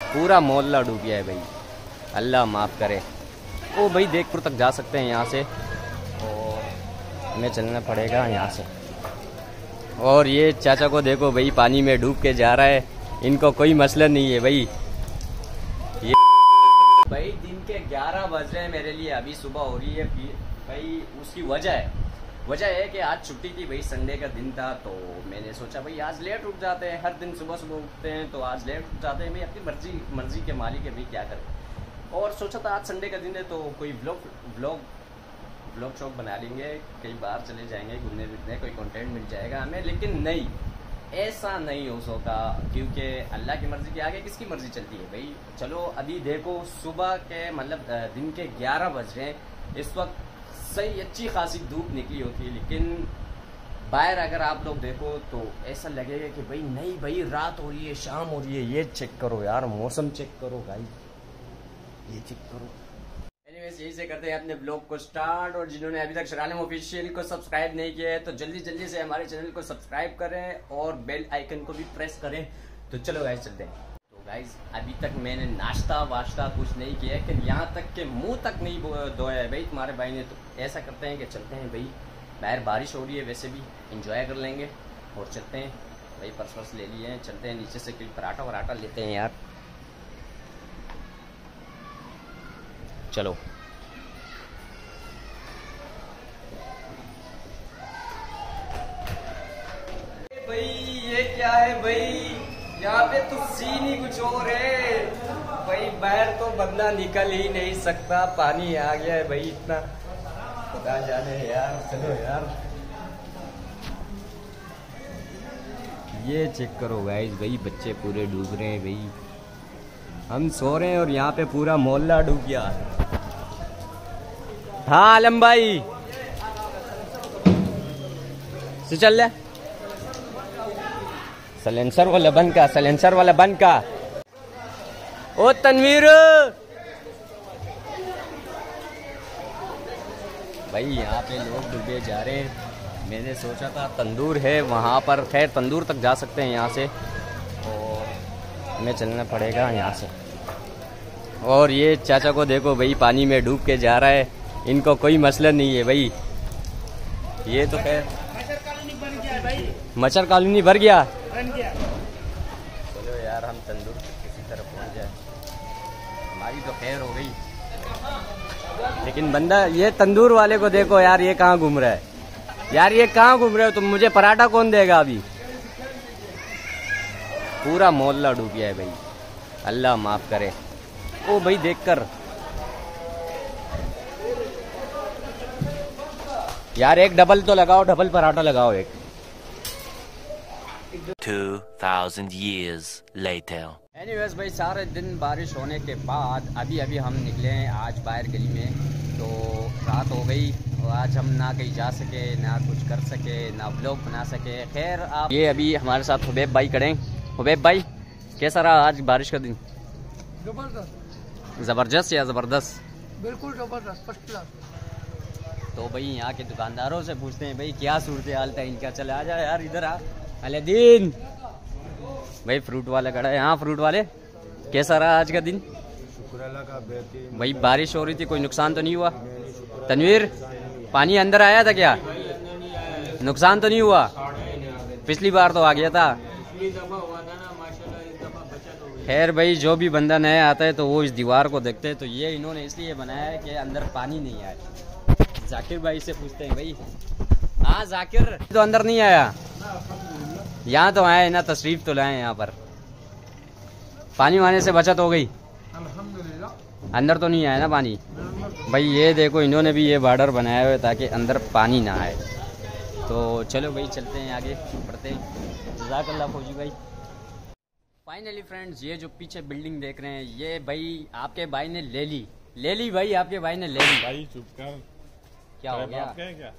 पूरा मोहल्ला डूब गया है भाई, अल्लाह माफ़ करे। ओ भाई देखपुर तक जा सकते हैं यहाँ से, और हमें चलना पड़ेगा यहाँ से। और ये चाचा को देखो भाई, पानी में डूब के जा रहा है, इनको कोई मसला नहीं है भाई। ये भाई दिन के 11 बज रहे हैं मेरे लिए, अभी सुबह हो रही है भाई। उसकी वजह है कि आज छुट्टी थी भाई, संडे का दिन था, तो मैंने सोचा भाई आज लेट उठ जाते हैं। हर दिन सुबह सुबह उठते हैं तो आज लेट उठ जाते हैं भाई, अपनी मर्जी के मालिक है भाई, क्या करें। और सोचा था आज संडे का दिन है तो कोई व्लॉग शॉग बना लेंगे, कई बार चले जाएंगे घूमने फिरने, कोई कंटेंट मिल जाएगा हमें। लेकिन नहीं, ऐसा नहीं हो सका, क्योंकि अल्लाह की मर्जी के आगे किसकी मर्जी चलती है भाई। चलो अभी देखो सुबह के मतलब दिन के 11 बज रहे हैं, इस वक्त सही अच्छी खासी धूप निकली होती है, लेकिन बाहर अगर आप लोग देखो तो ऐसा लगेगा कि भाई नहीं भाई, रात हो रही है, शाम हो रही है। ये चेक करो यार, मौसम चेक करो भाई, ये चेक करो। एनीवेज यही से करते हैं अपने ब्लॉग को स्टार्ट, और जिन्होंने अभी तक शरालम ऑफिशियल को सब्सक्राइब नहीं किया है तो जल्दी से हमारे चैनल को सब्सक्राइब करें और बेल आइकन को भी प्रेस करें। तो चलो गाइस चलते हैं। तो गाइस अभी तक मैंने नाश्ता वाश्ता कुछ नहीं किया है, कि यहाँ तक के मुंह तक नहीं धोया है भाई तुम्हारे भाई ने। तो ऐसा करते हैं कि चलते हैं भाई, बाहर बारिश हो रही है, वैसे भी इंजॉय कर लेंगे और चलते हैं भाई। पर्स ले लिए हैं, चलते हैं नीचे से कोई पराठा वराठा लेते हैं यार, चलो। भाई ये क्या है भाई, यहाँ पे तो सीन ही कुछ और है भाई। बाहर तो बंदा निकल ही नहीं सकता, पानी आ गया है भाई इतना, पता जाने यार। चलो यार ये चेक करो गाइस भाई, बच्चे पूरे डूब रहे हैं भाई, हम सो रहे हैं और यहाँ पे पूरा मोहल्ला डूब गया। हाँ आलम भाई से चल रहा, सलेंसर वाला बंद का। ओ तनवीर भाई, यहाँ पे लोग डूबे जा रहे हैं। मैंने सोचा था तंदूर है वहाँ पर, खैर तंदूर तक जा सकते हैं यहाँ से, और हमें चलना पड़ेगा यहाँ से। और ये चाचा को देखो भाई, पानी में डूब के जा रहा है, इनको कोई मसला नहीं है भाई। ये तो खैर मच्छर कॉलोनी भर गया। चलो यार हम तंदूर किसी तरह पहुंच जाए, हमारी तो खैर हो गई। लेकिन बंदा ये तंदूर वाले को देखो यार, ये कहाँ घूम रहा है यार, ये कहाँ घूम रहे हो तुम, मुझे पराठा कौन देगा अभी। पूरा मोहल्ला डूब गया है भाई, अल्लाह माफ करे। ओ भाई देखकर यार, एक डबल तो लगाओ, डबल पराठा लगाओ एक। 2000 years later. एनीवेज भाई, सारे दिन बारिश होने के बाद अभी हम निकले हैं आज बाहर गली में। तो रात हो गई और आज हम ना कहीं जा सके, ना कुछ कर सके, ना व्लॉग बना सके। खैर आप ये अभी हमारे साथ हुबैब भाई खड़े हैं। हुबैब भाई कैसा रहा आज बारिश का दिन? ज़बरदस्त या ज़बरदस्त? बिल्कुल ज़बरदस्त, फर्स्ट क्लास। तो भाई यहाँ के दुकानदारों से पूछते हैं भाई क्या सूरत हाल था इनका। चले आ जाए यार इधर आ। अलादीन भाई फ्रूट वाला खड़ा है। हाँ फ्रूट वाले, कैसा रहा आज का दिन? शुक्र अल्लाह का, बेहतरीन। भाई बारिश हो रही थी, कोई नुकसान तो नहीं हुआ? तनवीर पानी अंदर आया था क्या? नुकसान तो नहीं हुआ? पिछली बार तो आ गया था। खैर भाई, जो भी बंदा नया आता है तो वो इस दीवार को देखते हैं, तो ये इन्होंने इसलिए बनाया है कि अंदर पानी नहीं आए। जाकिर भाई से पूछते हैं भाई। हाँ जाकिर तो अंदर नहीं आया, यहाँ तो आए ना, तशरीफ तो लाए यहाँ पर। पानी आने से बचत हो गई अल्हम्दुलिल्लाह। अंदर तो नहीं आया ना पानी। भाई ये देखो इन्होंने भी ये बॉर्डर बनाया हुआ है ताकि अंदर पानी ना आए। तो चलो भाई चलते हैं आगे बढ़ते हैं। जज़ाकल्लाह फौजी भाई। फाइनली फ्रेंड्स, ये जो पीछे बिल्डिंग देख रहे हैं ये भाई आपके भाई ने ले ली भाई, आपके भाई ने ले ली। भाई चुप कर। क्या हो गया? बाप का है क्या?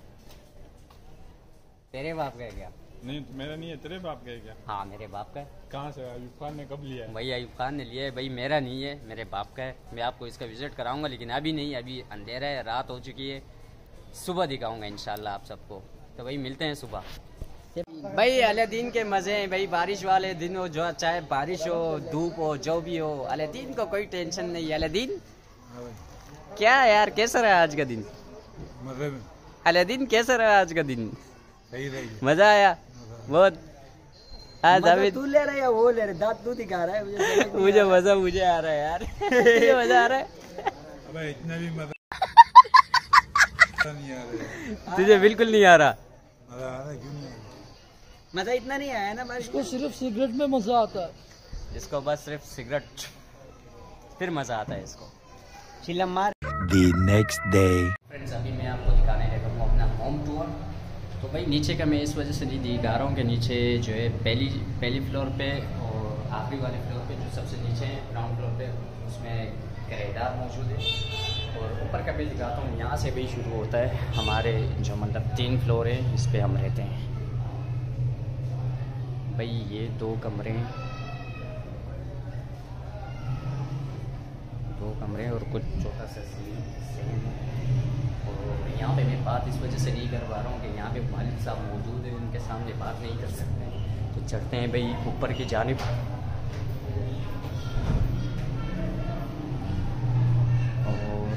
तेरे बाप का है क्या? नहीं मेरा नहीं है, तेरे बाप का है क्या? हाँ मेरे बाप का है। कहाँ से? अयूब खान ने कब लिया है? भाई अयूब खान ने लिया है भाई, मेरा नहीं है, मेरे बाप का है। मैं आपको इसका विजिट कराऊंगा, लेकिन अभी नहीं, अभी अंधेरा है, रात हो चुकी है, सुबह दिखाऊंगा इंशाल्लाह आप सबको। तो भाई मिलते हैं सुबह। भाई अलादीन के मजे हैं भाई, बारिश वाले दिन हो, जो चाहे बारिश हो धूप हो जो भी हो, अलादीन को कोई टेंशन नहीं है। अलादीन क्या यार, कैसा रहा आज का दिन? अलादीन कैसा रहा आज का दिन? सही रही, मजा आया बहुत। हाँ दाविद, तू ले रहा है या वो ले रहा है? दांत तू दिखा रहा है मुझे मजा मुझे आ रहा है यार। मुझे मजा आ रहा है। अबे इतना भी मजा नहीं आ रहा। तुझे बिल्कुल नहीं आ रहा? मजा आ रहा है, क्यों नहीं आ रहा? मजा इतना नहीं आया ना भाई, इसको सिर्फ सिगरेट में मजा आता है। इसको बस सिर्फ सिगरेट फिर मजा आता है इसको। चिलम मार। The next day. फ्रेंड्स अभी मैं आपको दिखाने लगा हूँ अपना होम टूर। तो भाई नीचे का मैं इस वजह से नहीं दिखा रहा हूँ कि नीचे जो है पहली फ्लोर पे और आखिरी वाले फ्लोर पे जो सबसे नीचे है ग्राउंड फ्लोर पे, उसमें किराएदार मौजूद है। और ऊपर का भी दिखाता हूँ, यहाँ से भी शुरू होता है हमारे जो मतलब 3 फ्लोर है, इस पर हम रहते हैं। भाई ये 2 कमरे हैं, 2 कमरे और कुछ छोटा सा सीन है। और यहाँ पे मैं बात इस वजह से नहीं कर पा रहा हूँ कि यहाँ पे वालिद साहब मौजूद है, उनके सामने बात नहीं कर सकते। तो चढ़ते हैं भाई ऊपर की जानिब। और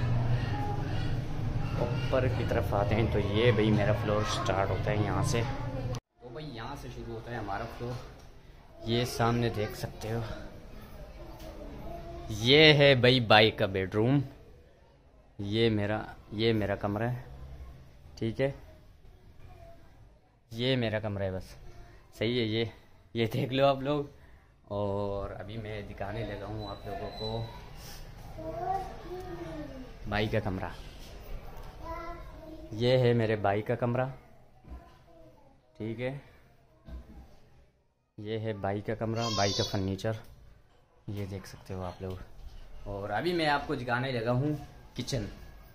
ऊपर की तरफ आते हैं तो ये भाई मेरा फ्लोर स्टार्ट होता है यहाँ से। तो भाई यहाँ से शुरू होता है हमारा फ्लोर। ये सामने देख सकते हो, ये है भाई बाई का बेडरूम। ये मेरा कमरा है, ठीक है, ये मेरा कमरा है बस, सही है। ये देख लो आप लोग। और अभी मैं दिखाने लगा हूँ आप लोगों को भाई का कमरा। ये है मेरे भाई का कमरा, ठीक है। ये है भाई का कमरा, भाई का फर्नीचर, ये देख सकते हो आप लोग। और अभी मैं आपको दिखाने लगा हूँ किचन।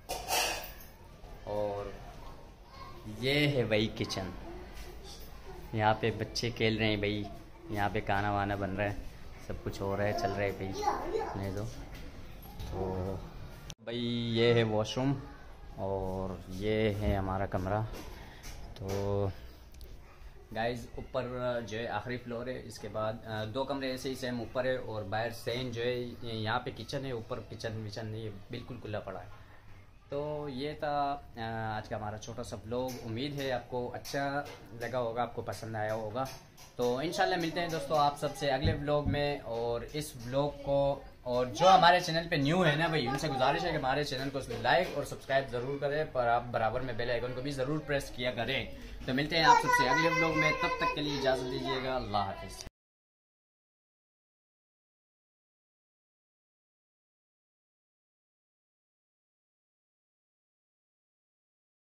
और ये है भाई किचन, यहाँ पे बच्चे खेल रहे हैं भाई, यहाँ पे खाना वाना बन रहा है, सब कुछ हो रहा है, चल रहा है भाई। नहीं तो भाई ये है वॉशरूम और ये है हमारा कमरा। तो गाइस ऊपर जो है आखिरी फ्लोर है, इसके बाद 2 कमरे ऐसे ही सेम ऊपर है और बाहर सेम जो है यहाँ पे किचन है, ऊपर किचन विचन नहीं है, बिल्कुल खुला पड़ा है। तो ये था आज का हमारा छोटा सा व्लॉग। उम्मीद है आपको अच्छा लगा होगा, आपको पसंद आया होगा। तो इंशाल्लाह मिलते हैं दोस्तों आप सबसे अगले व्लॉग में। और इस व्लॉग को, और जो हमारे चैनल पे न्यू है ना भाई, उनसे गुजारिश है कि हमारे चैनल को लाइक और सब्सक्राइब ज़रूर करें, पर आप बराबर में बेल आइकन को भी ज़रूर प्रेस किया करें। तो मिलते हैं आप सबसे अगले व्लॉग में, तब तक के लिए इजाज़त दीजिएगा। अल्लाह हाफिज़।